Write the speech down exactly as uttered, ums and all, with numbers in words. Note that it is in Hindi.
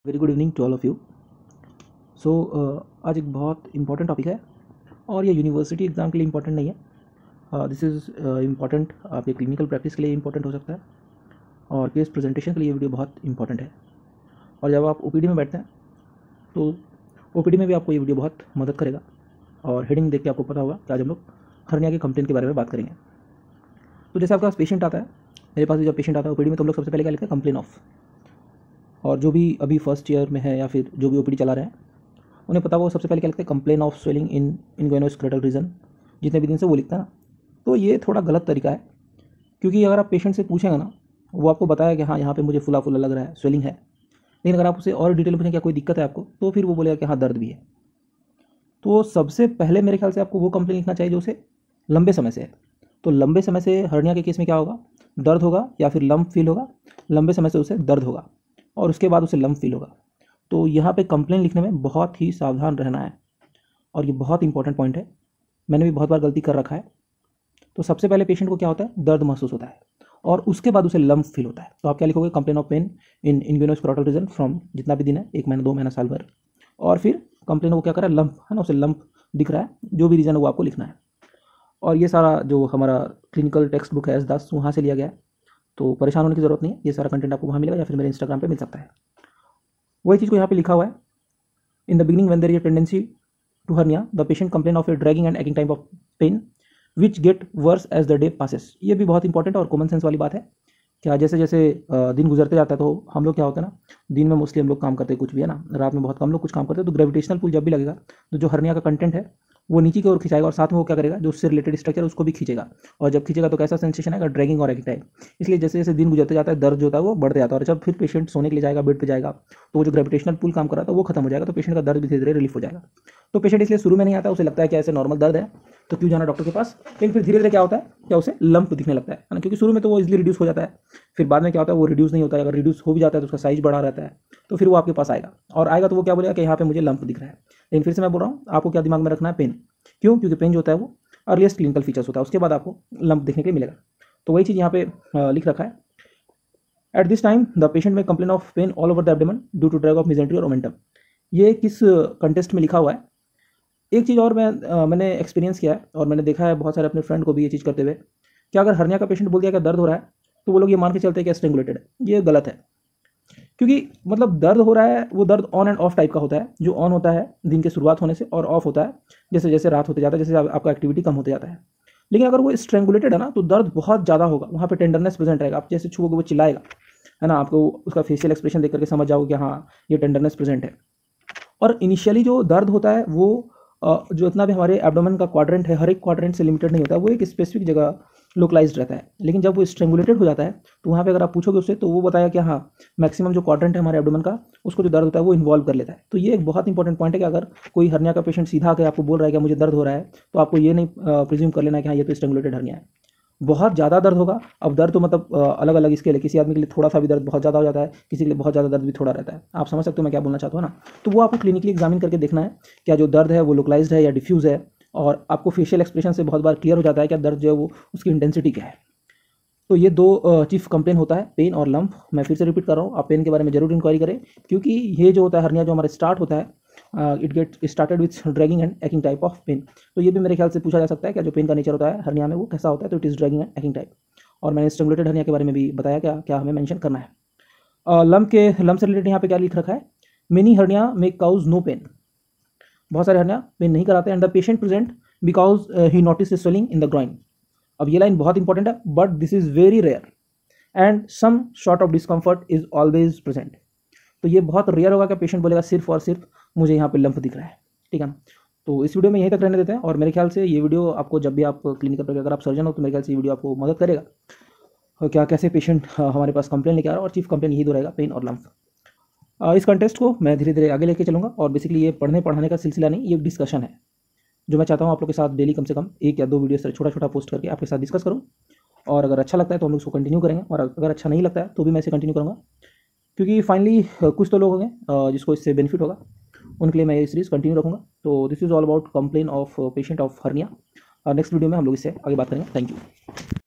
Very good evening to all of you. So आज एक बहुत इंपॉर्टेंट टॉपिक है और ये यूनिवर्सिटी एग्ज़ाम के लिए इंपॉर्टेंट नहीं है। दिस इज़ इम्पॉर्टेंट आपके क्लिनिकल प्रैक्टिस के लिए इंपॉर्टेंट हो सकता है और केस प्रेजेंटेशन के लिए ये वीडियो बहुत इंपॉर्टेंट है। और जब आप ओपीडी में बैठते हैं तो ओपीडी में भी आपको ये वीडियो बहुत मदद करेगा। और हेडिंग देख के आपको पता होगा कि आज हम लोग हर्निया के कंप्लेंट के बारे में बात करेंगे। तो जैसे आपका पेशेंट आता है, मेरे पास भी जब पेशेंट आता है ओपीडी में, तो हम लोग सबसे पहले क्या लिखते हैं, कंप्लेन ऑफ। और जो भी अभी फर्स्ट ईयर में है या फिर जो भी ओपीडी चला रहे हैं उन्हें पता वो सबसे पहले क्या लिखते हैं, complain of swelling in inguinoscrotal region. जितने भी दिन से वो लिखता है ना, तो ये थोड़ा गलत तरीका है, क्योंकि अगर आप पेशेंट से पूछेंगे ना, वो आपको बताया कि हाँ यहाँ पे मुझे फुला फुला लग रहा है, स्वेलिंग है, लेकिन अगर आप उसे और डिटेल पूछें क्या कोई दिक्कत है आपको, तो फिर वो बोलेगा कि हाँ दर्द भी है। तो सबसे पहले मेरे ख्याल से आपको वो कंप्लेन लिखना चाहिए जो उसे लंबे समय से है। तो लंबे समय से हर्निया के केस में क्या होगा, दर्द होगा या फिर लंप फील होगा। लंबे समय से उसे दर्द होगा और उसके बाद उसे लंप फील होगा। तो यहाँ पे कंप्लेन लिखने में बहुत ही सावधान रहना है और ये बहुत इंपॉर्टेंट पॉइंट है। मैंने भी बहुत बार गलती कर रखा है। तो सबसे पहले पेशेंट को क्या होता है, दर्द महसूस होता है और उसके बाद उसे लंप फील होता है। तो आप क्या लिखोगे, complain of pain in inguinoscrotal region from जितना भी दिन है, एक महीना, दो महीना, साल भर। और फिर कंप्लेन वो क्या कर रहा है, लंप है ना, उसे लंप दिख रहा है, जो भी रीजन है वो आपको लिखना है। और ये सारा जो हमारा क्लिनिकल टेक्स्ट बुक है एस दास, वहाँ से लिया गया है, तो परेशान होने की ज़रूरत नहीं है। ये सारा कंटेंट आपको वहाँ मिलेगा या फिर मेरे इंस्टाग्राम पे मिल सकता है। वही चीज़ को यहाँ पे लिखा हुआ है, in the beginning when there is a tendency to hernia the patient complain of a dragging and aching type of pain which get worse as the day passes. ये भी बहुत इंपॉर्टेंट और कॉमन सेंस वाली बात है। क्या जैसे जैसे दिन गुजरते जाता है, तो हम लोग क्या होता है ना, दिन में मोस्टली हम लोग काम करते हैं कुछ भी, है ना, रात में बहुत कम लोग कुछ काम करते हैं। तो ग्रेविटेशनल पुल जब भी लगेगा तो जो हर्निया का कंटेंट है वो नीचे की ओर खिंचाएगा और साथ में वो क्या करेगा, जो उससे रिलेटेड स्ट्रक्चर है उसको भी खींचेगा। और जब खींचेगा तो कैसा सेंसेशन आएगा, ड्रैगिंग और एकिंग टाइप। इसलिए जैसे जैसे दिन गुजरते जाता है दर्द जो होता है वो बढ़ते जाता है। और जब फिर पेशेंट सोने के लिए जाएगा, बेड पर जाएगा, तो वो जो ग्रेविटेशनल पुल काम कर रहा था वो खत्म हो जाएगा, तो पेशेंट का दर्द भी धीरे धीरे रिलीफ हो जाएगा। तो पेशेंट इसलिए शुरू में नहीं आता, उसे लगता है कि ऐसे नॉर्मल दर्द है तो क्यों जाना डॉक्टर के पास, लेकिन फिर धीरे धीरे क्या होता है, क्या उसे लंप दिखने लगता है ना, क्योंकि शुरू में तो वो इजीली रिड्यूस हो जाता है, फिर बाद में क्या होता है वो रिड्यूस नहीं होता है। अगर रिड्यूस हो भी जाता है तो उसका साइज बढ़ा रहता है, तो फिर वो आपके पास आएगा और आएगा तो वो क्या बोलेगा कि यहाँ पे मुझे लंप दिख रहा है। लेकिन फिर से मैं बोल रहा हूँ, आपको क्या दिमाग में रखना है, पेन। क्यों, क्योंकि पेन जो होता है वो अर्लीस्ट क्लिनिकल फीचर्स होता है, उसके बाद आपको लंप देखने के लिए मिलेगा। तो वही चीज़ यहाँ पे लिख रखा है, at this time the patient may complain of pain all over the abdomen due to drag of mesentery और ओमेंटम। ये किस कंटेस्ट में लिखा हुआ है। एक चीज़ और मैं आ, मैंने एक्सपीरियंस किया है और मैंने देखा है बहुत सारे अपने फ्रेंड को भी ये चीज़ करते हुए, कि अगर हर्निया का पेशेंट बोल दिया कि दर्द हो रहा है, तो वो लोग ये मान के चलते हैं कि स्ट्रेंगुलेटेड है। ये गलत है, क्योंकि मतलब दर्द हो रहा है वो दर्द ऑन एंड ऑफ टाइप का होता है। जो ऑन होता है दिन के शुरुआत होने से, और ऑफ होता है जैसे जैसे रात होते जाता है, जैसे आपका एक्टिविटी कम होते जाता है। लेकिन अगर वो स्ट्रेंगुलेटेड है ना, तो दर्द बहुत ज़्यादा होगा, वहाँ पे टेंडरनेस प्रेजेंट रहेगा। आप जैसे छुओगे वो चिल्लाएगा, है ना, आपको उसका फेशियल एक्सप्रेशन देख करके समझ जाओगे कि हाँ ये टेंडरनेस प्रेजेंट है। और इनिशियली जो दर्द होता है वो जो इतना भी हमारे एब्डोमेन का क्वाड्रेंट है, हर एक क्वाड्रेंट से लिमिटेड नहीं होता, वो एक स्पेसिफिक जगह लोकलाइज्ड रहता है। लेकिन जब वो स्ट्रेंगुलेटेड हो जाता है तो वहाँ पे अगर आप पूछोगे उससे, तो वो बताया कि हाँ मैक्सिमम जो क्वाड्रेंट है हमारे एब्डोमेन का, उसको जो दर्द होता है वो इन्वॉल्व कर लेता है। तो ये एक बहुत इंपॉर्टेंट पॉइंट है कि अगर कोई हर्निया का पेशेंट सीधा आकर आपको बोल रहा है कि मुझे दर्द हो रहा है, तो आपको ये नहीं प्रिज्यूम कर लेना कि हाँ ये तो स्ट्रेंगुलेटेड हर्निया है। बहुत ज़्यादा दर्द होगा। अब दर्द तो मतलब अलग अलग स्केल है, किसी आदमी के लिए थोड़ा सा भी दर्द बहुत ज़्यादा हो जाता है, किसी के लिए बहुत ज़्यादा दर्द भी थोड़ा रहता है। आप समझ सकते हो मैं क्या बोलना चाहता हूँ ना। तो वो आपको क्लिनिकली एग्जामिन करके देखना है क्या जो दर्द है वो लोकलाइज्ड है या डिफ्यूज़ है। और आपको फेशियल एक्सप्रेशन से बहुत बार क्लियर हो जाता है क्या दर्द जो है वो उसकी इंटेंसिटी क्या है। तो ये दो चीफ कंप्लेन होता है, पेन और लंप। मैं फिर से रिपीट कर रहा हूँ, आप पेन के बारे में जरूर इंक्वायरी करें, क्योंकि ये जो होता है हर्निया जो हमारा स्टार्ट होता है, it get started with dragging and aching type of pain. तो ये भी मेरे ख्याल से पूछा जा सकता है क्या जो पेन का नेचर होता है हर्निया में वो कैसा होता है, तो it is dragging and aching type. और मैंने स्ट्रेंगुलेटेड हर्निया के बारे में भी बताया क्या क्या हमें मेंशन करना है। लंप के लंप से रिलेटेड यहाँ पे क्या लिख रखा है, many hernia may cause no pain. बहुत सारे हर्निया पेन नहीं कराते, and the patient present because he notice swelling in the groin. अब ये लाइन बहुत इंपॉर्टेंट है, but this is very rare and some sort of discomfort is always present. तो ये बहुत रेयर होगा कि पेशेंट बोलेगा सिर्फ और सिर्फ मुझे यहाँ पे लंप दिख रहा है, ठीक है ना। तो इस वीडियो में यहीं तक रहने देते हैं। और मेरे ख्याल से ये वीडियो आपको जब भी आप क्लिनिकल पर, अगर आप सर्जन हो तो मेरे ख्याल से ये वीडियो आपको मदद करेगा और क्या कैसे पेशेंट हमारे पास कंप्लेन लेके आ रहा है। और चीफ कंप्लेन यही दो रहेगा, पेन और लंप। इस कंटेस्ट को मैं धीरे धीरे आगे लेके चलूँगा और बेसिकली ये पढ़ने पढ़ाने का सिलसिला नहीं, ये डिस्कशन है जो मैं चाहता हूँ आप लोग के साथ डेली कम से कम एक या दो वीडियो छोटा छोटा पोस्ट करके आपके साथ डिस्कस करूँ। और अगर अच्छा लगता है तो हम लोग उसको कंटिन्यू करेंगे, और अगर अच्छा नहीं लगता है तो भी मैं इसे कंटिन्यू करूँगा, क्योंकि फाइनली कुछ तो लोग होंगे जिसको इससे बेनिफिट होगा, उनके लिए मैं ये सीरीज़ कंटिन्यू रखूँगा। तो this is all about complain of patient of hernia. Next video में हम लोग इससे आगे बात करेंगे। Thank you.